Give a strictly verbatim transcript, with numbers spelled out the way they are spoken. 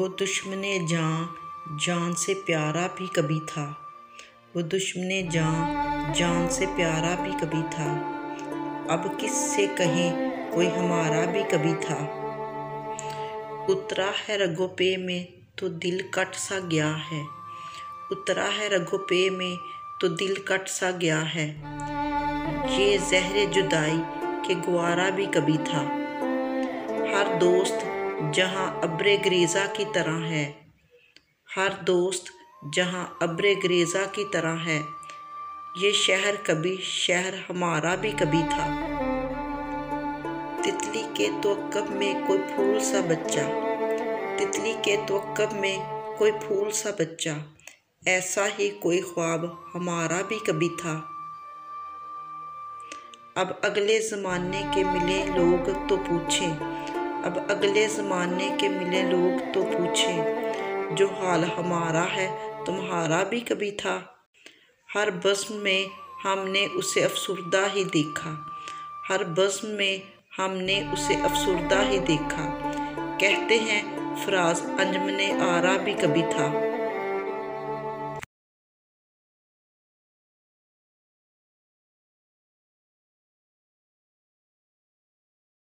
वो दुश्मने जान जान से प्यारा भी कभी था। वो दुश्मने जान जान से प्यारा भी कभी था। अब किससे कहें कोई हमारा भी कभी था। उतरा है रगों पे में तो दिल कट सा गया है। उतरा है रगों पे में तो दिल कट सा गया है। ये ज़हरे जुदाई के ग्वारा भी कभी था। हर दोस्त जहाँ अब्रे ग्रेज़ा की तरह है। हर दोस्त जहाँ अब्रे ग्रेज़ा की तरह है। ये शहर कभी शहर हमारा भी कभी था। तितली के तवक्कुफ़ में कोई फूल सा बच्चा। तितली के तवक्कुफ़ में कोई फूल सा बच्चा। ऐसा ही कोई ख्वाब हमारा भी कभी था। अब अगले ज़माने के मिले लोग तो पूछें। अब अगले ज़माने के मिले लोग तो पूछें। जो हाल हमारा है तुम्हारा भी कभी था। हर बज़्म में हमने उसे अफसुर्दा ही देखा। हर बज़्म में हमने उसे अफसुर्दा ही देखा। कहते हैं फ़राज़ अंजुमने आरा भी कभी था।